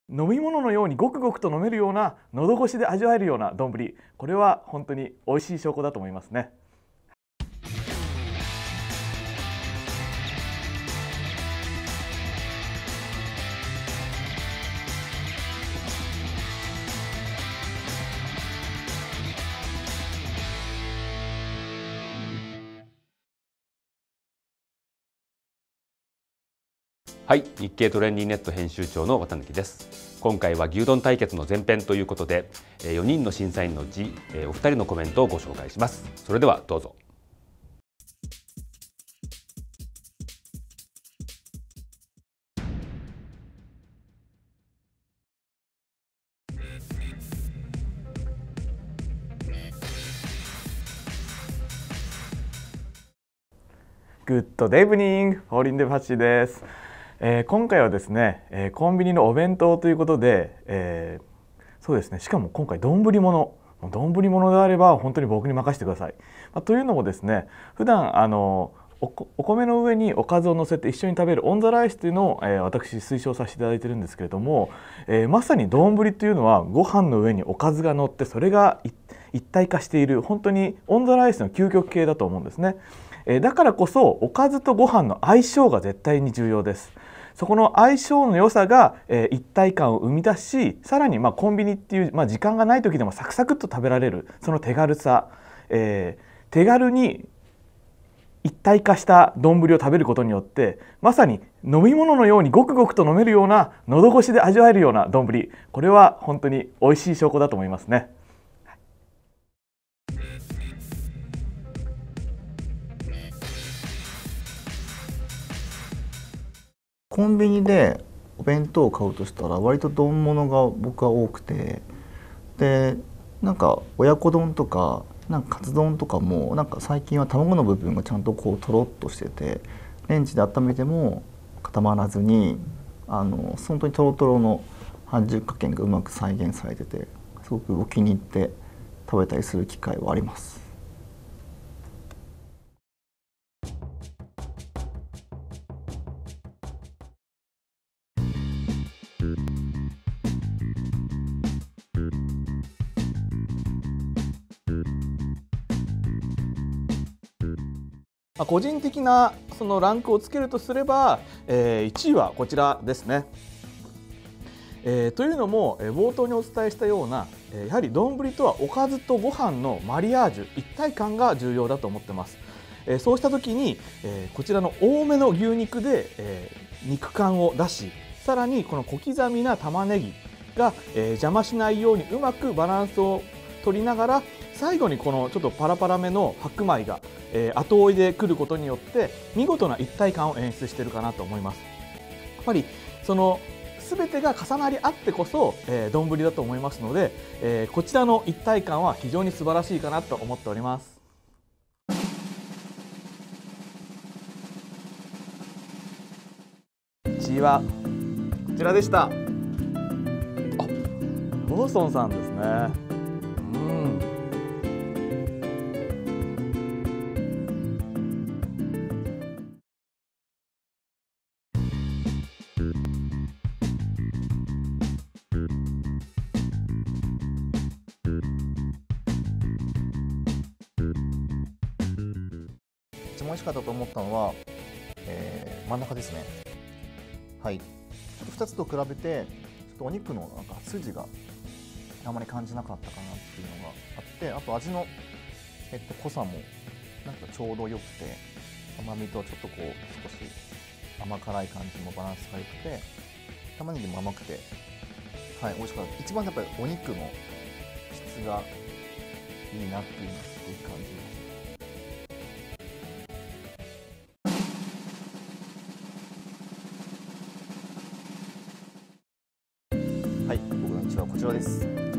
飲み物のようにごくごくと飲めるような、喉越しで味わえるような丼、これは本当に美味しい証拠だと思いますね。 はい、日経トレンディネット編集長の綿貫です。今回は牛丼対決の前編ということで、4人の審査員のうちお二人のコメントをご紹介します。それではどうぞ。 グッドデイブニング、フォーリンデブハッチーです。今回はですね、コンビニのお弁当ということで、そうですね、しかも今回丼物であれば本当に僕に任せてください。というのもですね、普段お米の上におかずを乗せて一緒に食べるオンザライスというのを、私推奨させていただいているんですけれども、まさに丼というのはご飯の上におかずが乗ってそれが一体化している、本当にオンザライスの究極系だと思うんですね。だからこそおかずとご飯の相性が絶対に重要です。そこの相性の良さが、一体感を生み出し、さらにコンビニっていう、時間がない時でもサクサクっと食べられるその手軽さ、手軽に一体化した丼を食べることによって、まさに飲み物のようにごくごくと飲めるような、喉越しで味わえるような丼、これは本当に美味しい証拠だと思いますね。 コンビニでお弁当を買うとしたら割と丼物が僕は多くて、でなんか親子丼とかなんかカツ丼とかもなんか最近は卵の部分がちゃんとこうとろっとしてて、レンジで温めても固まらずに本当にとろとろの半熟加減がうまく再現されてて、すごくお気に入って食べたりする機会はあります。 個人的なそのランクをつけるとすれば、1位はこちらですね。というのも、冒頭にお伝えしたような、やはり丼とはおかずとご飯のマリアージュ、一体感が重要だと思ってます。そうした時に、こちらの多めの牛肉で、肉感を出し、さらにこの小刻みな玉ねぎが、邪魔しないようにうまくバランスを取りながら、最後にこのちょっとパラパラめの白米が、後追いで来ることによって見事な一体感を演出しているかなと思います。やっぱりその全てが重なり合ってこそ丼だと思いますので、こちらの一体感は非常に素晴らしいかなと思っております。1位はこちらでした。ローソンさんですね。 一番美味しかったと思ったのは、真ん中ですね。はい、ちょっと2つと比べてちょっとお肉のなんか筋があまり感じなかったかなっていうのがあって、あと味の、濃さもなんかちょうどよくて、甘みとちょっとこう少し甘辛い感じもバランスが良くて、玉ねぎも甘くて、はい、美味しかった。一番やっぱりお肉の質がいいなっていうのをすごく感じました。はい、僕の1はこちらです。